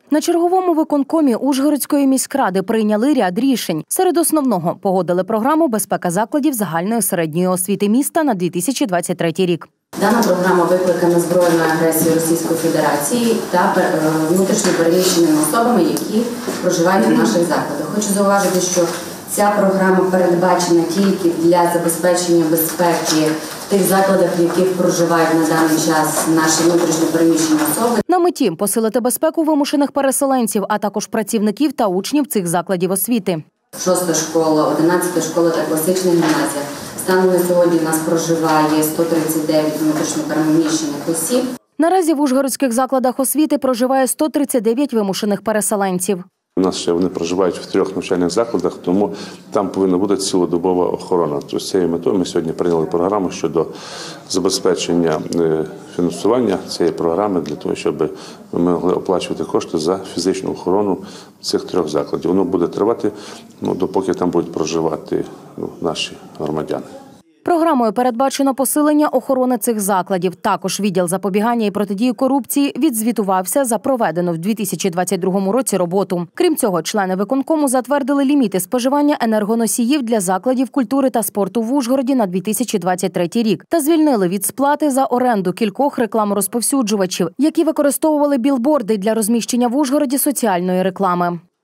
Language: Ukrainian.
На черговому виконкомі Ужгородської міськради прийняли ряд рішень. Серед основного – погодили програму «Безпека закладів загальної середньої освіти міста» на 2023 рік. Дана програма викликана збройною агресією Російської Федерації та внутрішньо переміщеними особами, які проживають в наших закладах. Хочу зауважити, що ця програма передбачена тільки для забезпечення безпеки в тих закладах, в яких проживають на даний час наші внутрішньо переміщені особи. На меті – посилити безпеку вимушених переселенців, а також працівників та учнів цих закладів освіти. 6-та школа, 11-та школа та класична гімназія. Станом на сьогодні в нас проживає 139 внутрішньо переміщених осіб. Наразі в ужгородських закладах освіти проживає 139 вимушених переселенців. У нас ще вони проживають в 3 навчальних закладах, тому там повинна бути цілодобова охорона. Тобто з цією метою ми сьогодні прийняли програму щодо забезпечення фінансування цієї програми для того, щоб ми могли оплачувати кошти за фізичну охорону цих 3 закладів. Воно буде тривати, допоки там будуть проживати наші громадяни. Програмою передбачено посилення охорони цих закладів. Також відділ запобігання і протидії корупції відзвітувався за проведену в 2022 році роботу. Крім цього, члени виконкому затвердили ліміти споживання енергоносіїв для закладів культури та спорту в Ужгороді на 2023 рік та звільнили від сплати за оренду кількох рекламорозповсюджувачів, які використовували білборди для розміщення в Ужгороді соціальної реклами.